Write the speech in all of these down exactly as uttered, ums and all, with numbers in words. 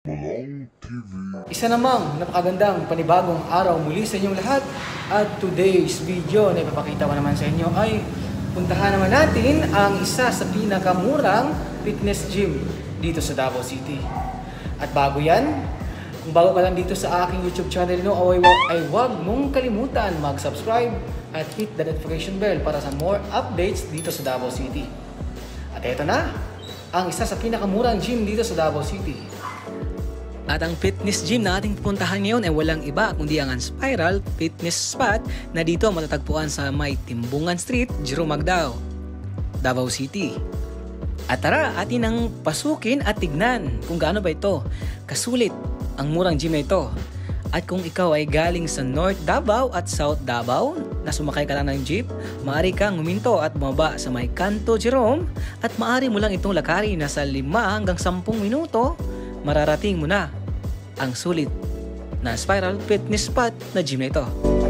Malong T V. Isa namang napakagandang panibagong araw muli sa inyong lahat. At today's video na ipapakita ko naman sa inyo ay puntahan naman natin ang isa sa pinakamurang fitness gym dito sa Davao City. At bago yan, kung bago ka lang dito sa aking YouTube channel no, ay, ay huwag mong kalimutan mag-subscribe at hit the notification bell para sa more updates dito sa Davao City. At eto na, ang isa sa pinakamurang gym dito sa Davao City. At ang fitness gym na ating pupuntahan ngayon ay walang iba kundi ang Spiral Fitness Spot na dito matatagpuan sa may Timbungan Street, Jerome Magdao, Davao City. At tara, atin ang pasukin at tignan kung gaano ba ito kasulit ang murang gym na ito. At kung ikaw ay galing sa North Davao at South Davao na sumakay ka lang ng jeep, maaari kang huminto at bumaba sa may Kanto Jerome at maaari mo lang itong lakarin na sa lima hanggang sampung minuto mararating mo na ang sulit na Spiral Fitness Spot na gym na ito.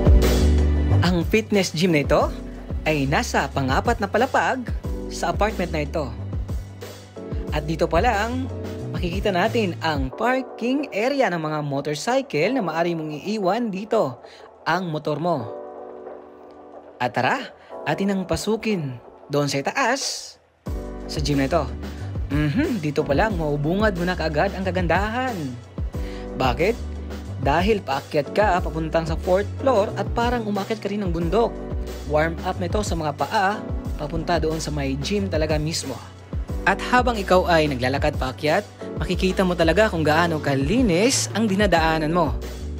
Ang fitness gym na ito ay nasa pang-apat na palapag sa apartment na ito. At dito pa lang, makikita natin ang parking area ng mga motorcycle na maaari mong iiwan dito ang motor mo. At tara, atin ang pasukin doon sa itaas sa gym na ito. Mm-hmm, dito pa lang, maubungad mo na kaagad ang kagandahan. Bakit? Dahil paakyat ka papuntang sa fourth floor at parang umakyat ka rin ng bundok. Warm up na ito sa mga paa papunta doon sa may gym talaga mismo. At habang ikaw ay naglalakad paakyat, makikita mo talaga kung gaano kalinis ang dinadaanan mo.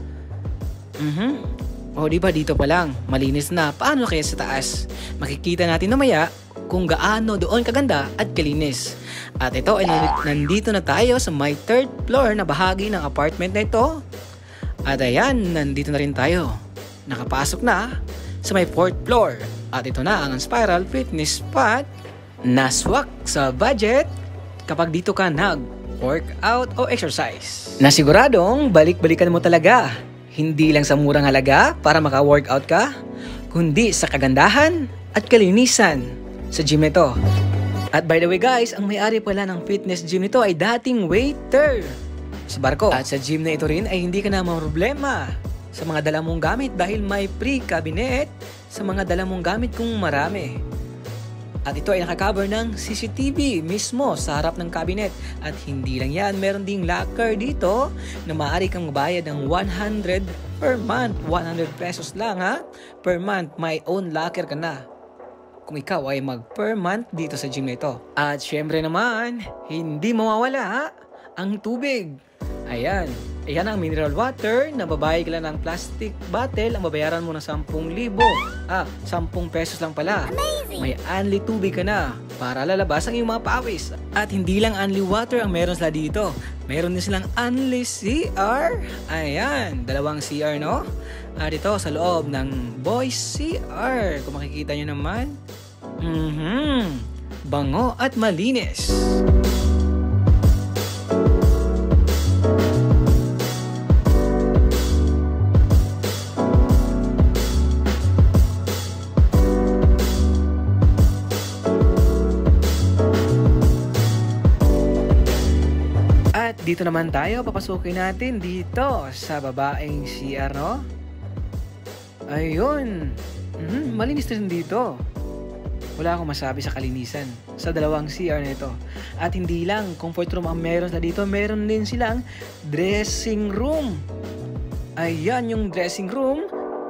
Mm-hmm. O di ba dito pa lang, malinis na. Paano kaya sa taas? Makikita natin mamaya kung gaano doon kaganda at kalinis. At ito ay nandito na tayo sa may third floor na bahagi ng apartment na ito. At ayan, nandito na rin tayo. Nakapasok na sa may fourth floor. At ito na ang Spiral Fitness Spot na swak sa budget kapag dito ka nag-workout o exercise. Na siguradong balik-balikan mo talaga. Hindi lang sa murang halaga para maka-workout ka, kundi sa kagandahan at kalinisan sa gym nito. At by the way guys, ang may-ari pala ng fitness gym nito ay dating waiter sa barko. At sa gym na ito rin ay hindi ka na problema sa mga dala mong gamit dahil may free cabinet sa mga dala mong gamit kung marami. At ito ay nakakover ng C C T V mismo sa harap ng cabinet. At hindi lang yan, meron ding locker dito na maaari kang mabayad ng one hundred per month. one hundred pesos lang ha, per month. May own locker ka na kung ikaw ay mag per month dito sa gym na ito. At syempre naman, hindi mawawala ang tubig. Ayan, ayan ang mineral water na babayad ka lang ng plastic bottle. Ang babayaran mo ng sampung libo. Ah, sampung pesos lang pala. Amazing! May only tubig ka na para lalabas ang iyong mga pawis. At hindi lang only water ang meron sila dito. Meron din silang only C R. Ayan, dalawang C R no? At ito sa loob ng Boys C R. Kung makikita nyo naman, mm-hmm, bango at malinis. At dito naman tayo, papasukin natin dito sa babaeng C R, no? Ayun, mm-hmm, malinis rin dito. Wala akong masabi sa kalinisan sa dalawang C R na ito. At hindi lang comfort room ang meron sa dito, meron din silang dressing room. Ayan yung dressing room.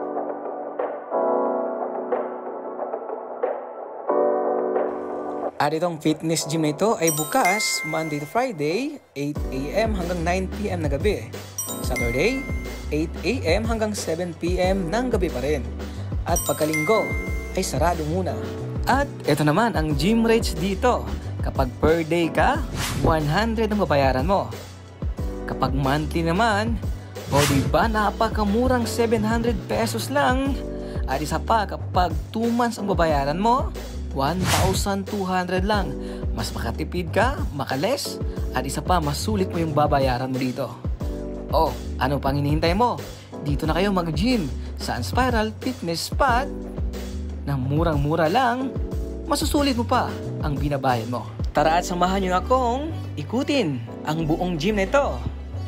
At itong fitness gym na ito ay bukas Monday to Friday, eight a m hanggang nine p m na gabi. Saturday, eight a m hanggang seven p m ng gabi pa rin. At pagkalinggo ay sarado muna. At ito naman ang gym rates dito. Kapag per day ka, one hundred ang babayaran mo. Kapag monthly naman, o diba napakamurang seven hundred pesos lang. At isa pa, kapag two months ang babayaran mo, one thousand two hundred lang. Mas makatipid ka, makales, at isa pa, mas sulit mo yung babayaran mo dito. Oh, ano pang hinihintay mo? Dito na kayo mag-gym sa Spiral Fitness Spot na murang-mura lang, masusulit mo pa ang binabayad mo. Tara at samahan nyo akong ikutin ang buong gym na ito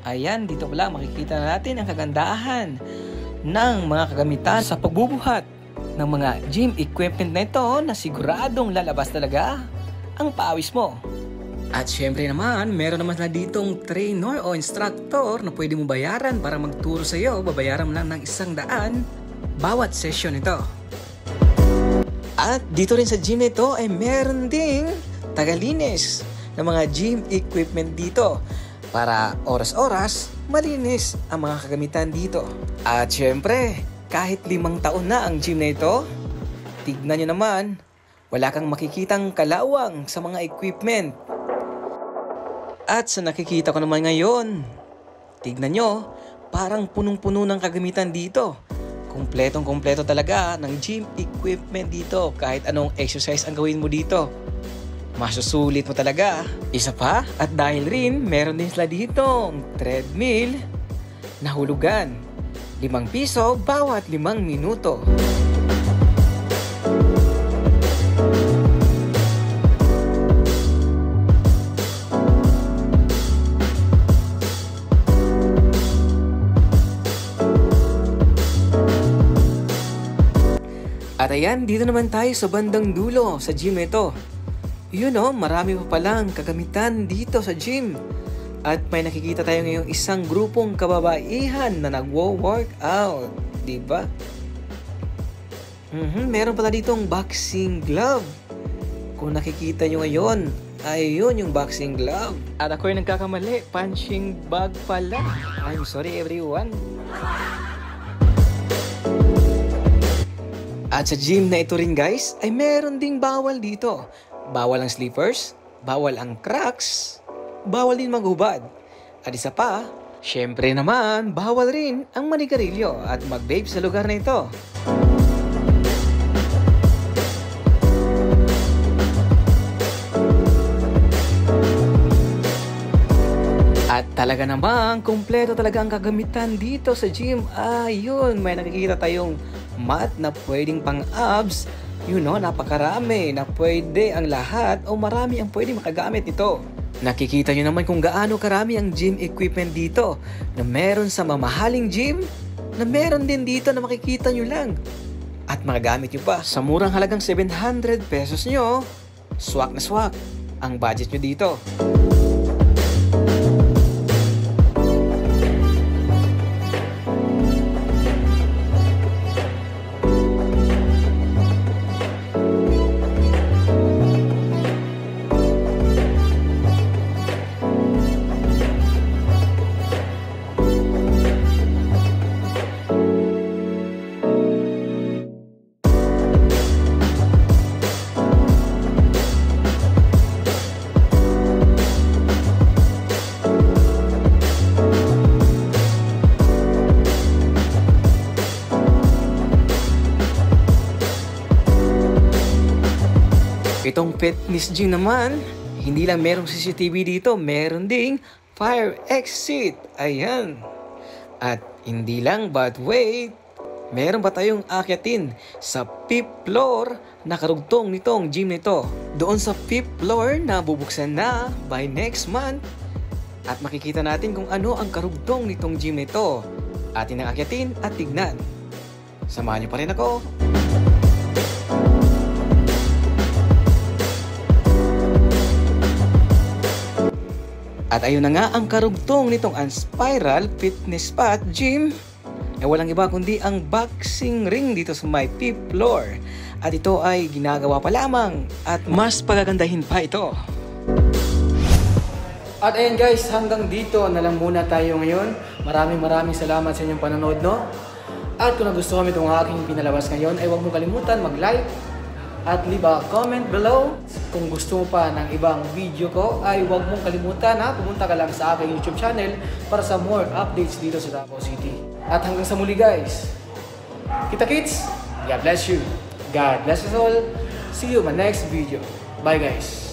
Ayan, dito pala makikita na natin ang kagandahan ng mga kagamitan sa pagbubuhat ng mga gym equipment na ito na siguradong lalabas talaga ang pawis mo. At syempre naman, meron naman na ditong trainer o instructor na pwede mo bayaran para magturo sa iyo. Babayaran mo lang ng isang daan bawat session ito. At dito rin sa gym nito ay meron ding tagalinis ng mga gym equipment dito para oras-oras malinis ang mga kagamitan dito. At syempre, kahit limang taon na ang gym na ito, tignan nyo naman, wala kang makikitang kalawang sa mga equipment. At sa nakikita ko naman ngayon, tignan nyo, parang punong-puno ng kagamitan dito. Kumpletong-kumpleto talaga ng gym equipment dito. Kahit anong exercise ang gawin mo dito, masusulit mo talaga. Isa pa, at dahil rin, meron din sila dito treadmill na hulugan. Limang piso bawat limang minuto. At ayan, dito naman tayo sa bandang dulo sa gym ito. Yun o, marami pa palang kagamitan dito sa gym. At may nakikita tayo ngayong isang grupong kababaihan na nagwo-workout. Diba? Mm-hmm, meron pala ditong boxing glove. Kung nakikita nyo ngayon, ayun yung boxing glove. At ako yung nagkakamali, punching bag pala. I'm sorry everyone. At sa gym na ito rin guys, ay meron ding bawal dito. Bawal ang slippers, bawal ang cracks, bawal din maghubad. At isa pa, syempre naman, bawal rin ang manigarilyo at mag-vape sa lugar na ito. At talaga namang, kumpleto talaga ang kagamitan dito sa gym. Ayun, may nakikita tayong mat na pwedeng pang abs. You know, napakarami na pwede ang lahat o marami ang pwede makagamit nito. Nakikita nyo naman kung gaano karami ang gym equipment dito na meron sa mamahaling gym, na meron din dito na makikita nyo lang. At magagamit nyo pa sa murang halagang seven hundred pesos nyo, swak na swak ang budget nyo dito. Itong fitness gym naman, hindi lang merong C C T V dito, meron ding fire exit. Ayan. At hindi lang, but wait, meron pa tayong akyatin sa fifth floor na karugtong nitong gym nito. Doon sa fifth floor na bubuksan na by next month. At makikita natin kung ano ang karugtong nitong gym nito. Atin ang akyatin at tignan. Samahan niyo pa rin ako. At ayun na nga ang karugtong nitong Unspiral Fitness Spot Gym. Eh walang iba kundi ang boxing ring dito sa my fifth floor. At ito ay ginagawa pa lamang at mas pagagandahin pa ito. At ayun guys, hanggang dito na lang muna tayo ngayon. Maraming maraming salamat sa inyong panonood, no? At kung nagustuhan mo itong aking pinalabas ngayon, ay huwag mo kalimutan mag-like at leave a comment below. Kung gusto mo pa ng ibang video ko, ay huwag mong kalimutan na pumunta ka lang sa aking YouTube channel para sa more updates dito sa Davao City. At hanggang sa muli guys, kita-kits, God bless you. God bless us all. See you in my next video. Bye guys.